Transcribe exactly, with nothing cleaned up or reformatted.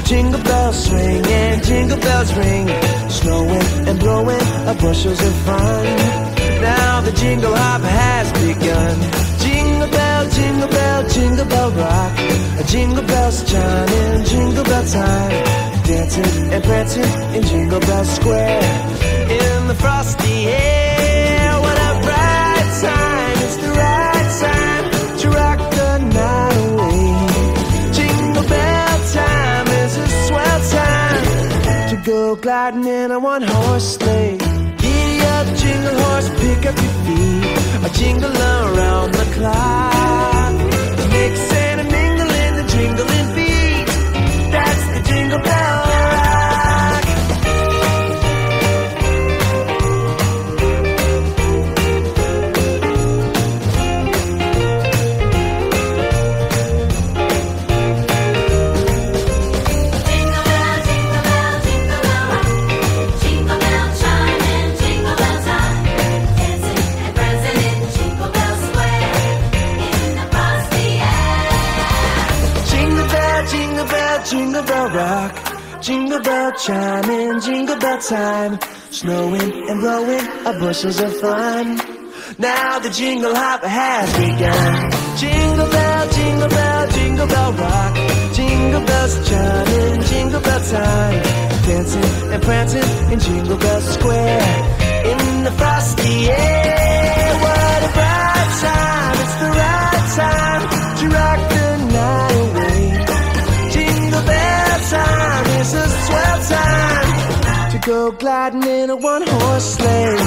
jingle bells swing and jingle bells ring, snowing and blowing up bushels of fun. Now the jingle hop has begun. Jingle bell, jingle bell, jingle bell rock. Jingle bells chiming, jingle bell time, dancing and prancing in Jingle Bell Square. In the frosty air, what a bright time! It's the right time to rock the night away. Jingle bell time is a swell time to go gliding in a one-horse sleigh. Giddy up, jingle horse, pick up your feet, a jingle around the clock. Mix and a mingle in the jingling beat. That's the Jingle Bell Rock. Jingle bell, jingle bell, jingle bell rock. Jingle bell chime and jingle bell time, dancing and prancing in Jingle Bell Square. In the frosty air. Jingle bell, jingle bell, jingle bell rock. Jingle bell chiming, jingle bell time, snowing and blowing up bushels of fun. Now the jingle hop has begun. Jingle bell, jingle bell, jingle bell rock. Jingle bells chiming, jingle bell time, dancing and prancing in Jingle Bell Square. In the frosty air, what a bright time! It's the right time to rock the night away. Jingle bell time is a swell time to go gliding in a one-horse sleigh.